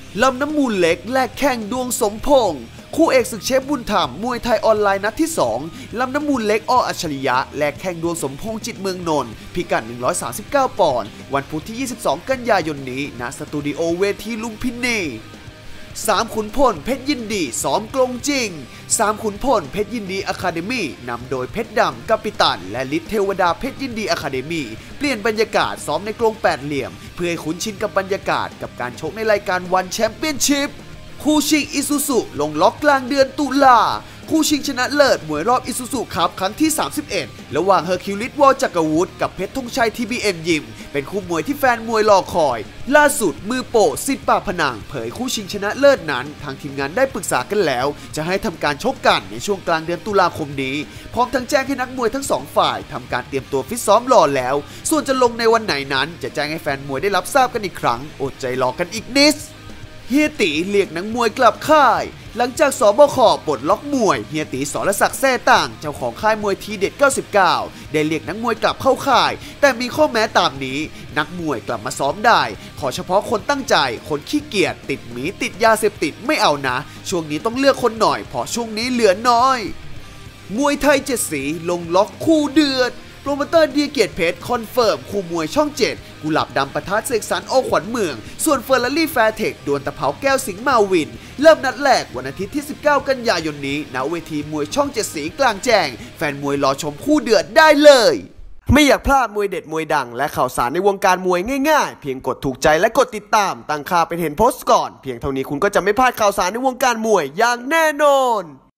ลำน้ำมูลเล็กแลกแข้งดวงสมพงษ์คู่เอกศึกเชฟบุญธรรมมวยไทยออนไลน์นัดที่2ลำน้ำมูลเล็กอัจฉริยะแลกแข้งดวงสมพงษ์จิตเมืองนนท์พิกัด139ปอนด์วันพุธที่22กันยายนนี้ณสตูดิโอเวทีลุมพินี3ขุนพลเพชรยินดีซ้อมกลงจริง3ขุนพลเพชรยินดีอะคาเดมี่นำโดยเพชรดำกัปตันและฤทธิ์เทวดาเพชรยินดีอะคาเดมี่เปลี่ยนบรรยากาศซ้อมในกรงแปดเหลี่ยมเพื่อให้คุ้นชินกับบรรยากาศกับการชกในรายการวันแชมเปี้ยนชิพคู่ชิงอิซูซุลงล็อกกลางเดือนตุลาคู่ชิงชนะเลิศมวยรอบอิซูซุครับครั้งที่31ระหว่างเฮอร์คิวลิสวอลจักรวุฒิกับเพชรธงชัย TBM ยิมเป็นคู่มวยที่แฟนมวยรอคอยล่าสุดมือโปะสิทธิ์ปากพนังเผยคู่ชิงชนะเลิศนั้นทางทีมงานได้ปรึกษากันแล้วจะให้ทำการชกกันในช่วงกลางเดือนตุลาคมนี้พร้อมทั้งแจ้งให้นักมวยทั้ง2ฝ่ายทำการเตรียมตัวฟิตซ้อมรอแล้วส่วนจะลงในวันไหนนั้นจะแจ้งให้แฟนมวยได้รับทราบกันอีกครั้งอดใจรอกันอีกนิดเฮียตีเรียกนักมวยกลับค่ายหลังจากสบคปลดล็อกมวยเฮียตีสรศักดิ์แซ่ต่างเจ้าของค่ายมวยทีเด็ด99ได้เรียกนักมวยกลับเข้าค่ายแต่มีข้อแม้ตามนี้นักมวยกลับมาซ้อมได้ขอเฉพาะคนตั้งใจคนขี้เกียจติดหมีติดยาเสพติดไม่เอานะช่วงนี้ต้องเลือกคนหน่อยเพราะช่วงนี้เหลือน้อยมวยไทย7สีลงล็อกคู่เดือดโปรโมเตอร์ดีเกียรติเพชรคอนเฟิร์มคู่มวยช่อง7กุหลาบดำปะทะเสกสรรโอขวัญเมืองส่วนเฟอร์รารี่แฟร์เทคดวลตะเภาแก้วสิงห์มาวินเริ่มนัดแรกวันอาทิตย์ที่19กันยายนนี้ณเวทีมวยช่อง7สีกลางแจ้งแฟนมวยรอชมคู่เดือดได้เลยไม่อยากพลาดมวยเด็ดมวยดังและข่าวสารในวงการมวยง่ายๆเพียงกดถูกใจและกดติดตามตั้งค่าเป็นเห็นโพสต์ก่อนเพียงเท่านี้คุณก็จะไม่พลาดข่าวสารในวงการมวยอย่างแน่นอน